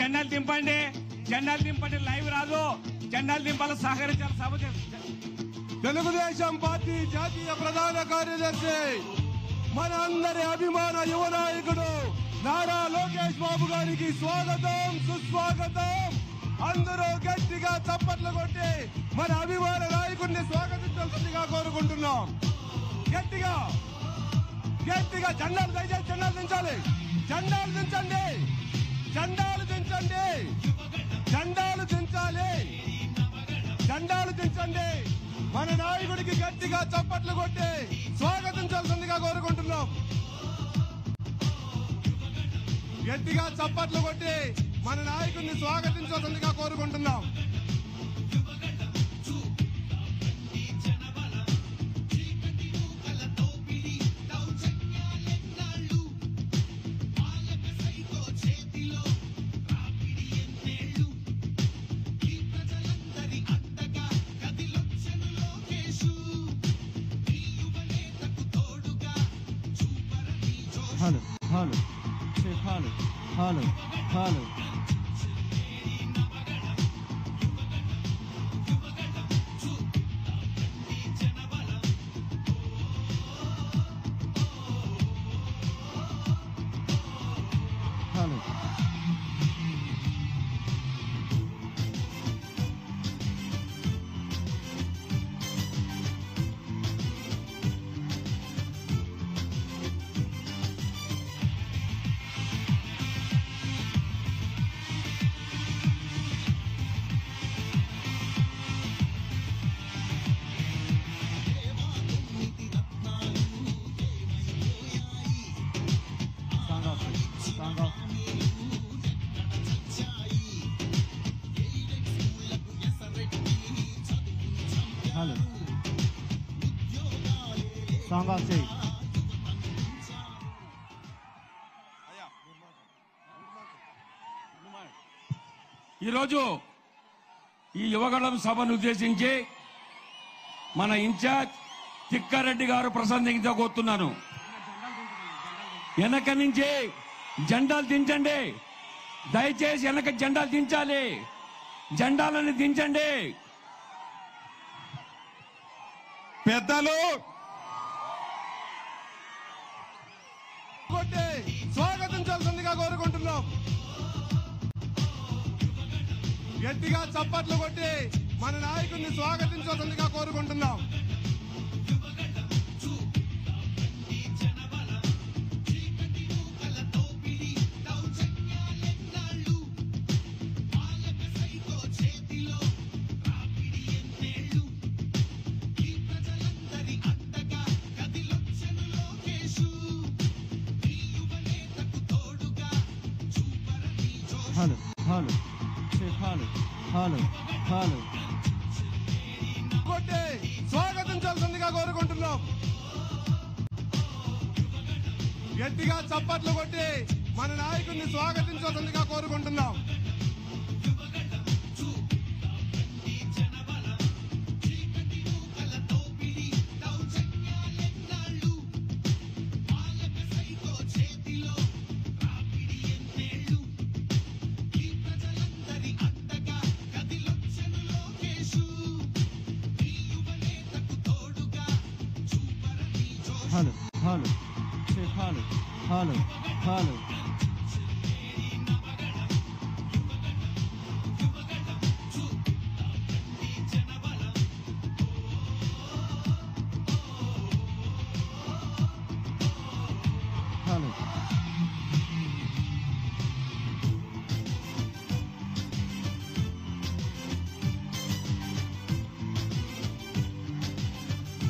జెండాలు దింపండి, జెండాలు దింపండి. లైవ్ రాదు, జెండాలు దింపాలి, సహకరించాలి. సభ తెలుగుదేశం పార్టీ జాతీయ ప్రధాన కార్యదర్శి మన అందరి అభిమాన యువ నాయకుడు నారా లోకేష్ బాబు గారికి స్వాగతం, సుస్వాగతం. అందరూ గట్టిగా చప్పట్లు కొట్టి మన అభిమాన నాయకుడిని స్వాగతించాల్సిందిగా కోరుకుంటున్నాం. గట్టిగా గట్టిగా జెండాలు, దయచేసి జెండాలు దించాలి. జెండాలు దించండి, జెండాలు దించండి, జెండాలు దించాలి, జెండాలు దించండి. మన నాయకుడికి గట్టిగా చప్పట్లు కొట్టి స్వాగతించాల్సిందిగా కోరుకుంటున్నాం. గట్టిగా చప్పట్లు కొట్టి మన నాయకుడిని స్వాగతించాల్సిందిగా కోరుకుంటున్నాం. Hello, hello, say hello, hello, hello. Hello. Song off. Hello. Song off, say. ఈరోజు ఈ యువగళం సభను ఉద్దేశించి మన ఇన్ఛార్జ్ తిక్కారెడ్డి గారు ప్రసంగించబోతున్నాను. వెనక నుంచి జెండాలు దించండి, దయచేసి వెనక జెండాలు దించాలి, జెండాలను దించండి. పెద్దలు కొట్టి స్వాగతించాల్సిందిగా కోరుకుంటున్నాం. గట్టిగా చప్పట్లు కొట్టి మన నాయకుడిని స్వాగతించాల్సిందిగా కోరుకుంటున్నాం. Hello, hello, say hello, hello, hello. కొట్టి స్వాగతించాల్సిందిగా కోరుకుంటున్నాం. గట్టిగా చప్పట్లు కొట్టి మన నాయకుడిని స్వాగతించాల్సిందిగా కోరుకుంటున్నాం. Hello, hello, say hello, hello, hello.